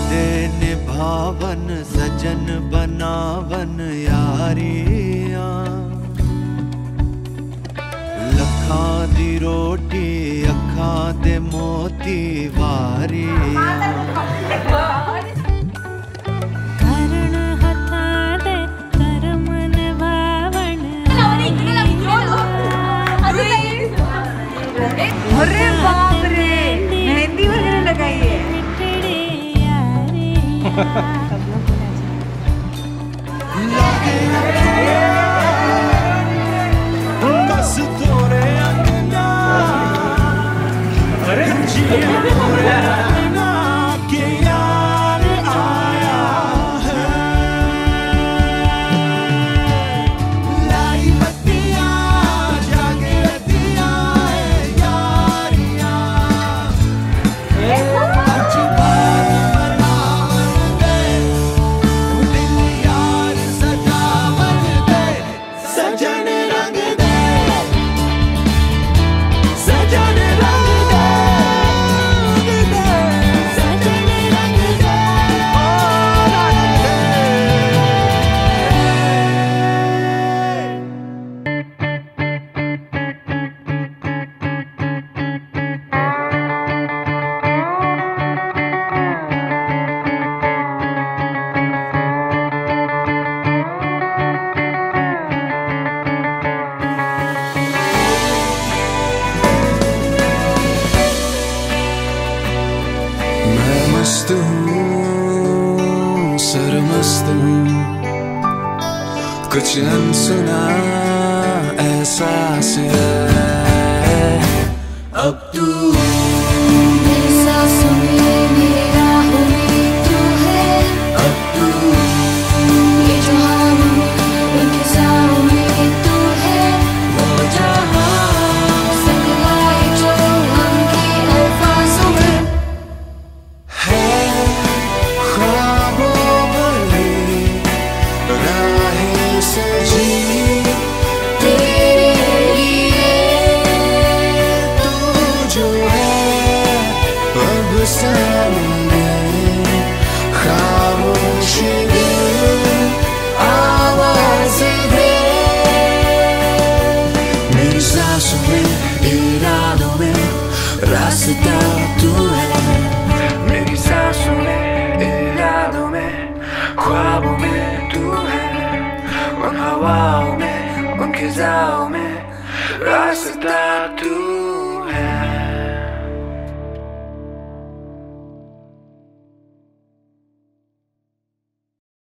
दे निभावन सजन बनावन यारियां लखां दी रोटी अखां दे मोती वारियां करण हथां दे कर्म निभावन अरे बाप रे मेहंदी वगैरह लगाई है बस तोरे अंगना के यार आया है लाई बत्तियां जागे दिया यारियां मस्त हूँ सरमस्त हूँ कुछ अनसुना एहसास है अब तू मेरी सांसों में मेरी राहों में तू है अब तू ये जो हम उनके साओं में तू है वो जहां सकलाए जो हमके अल्फाजों में है ख्वाबों वाली राहें सजी तेरे लिए तू जो है अब सामने खामोश दिल आवाज दे मेरी सांसों में इरादों में रास्ता तू है मेरी सांसों में इरादों में ख्वाबों में तू है उन हवाओं में उन खिजाओं में रास्ता तू है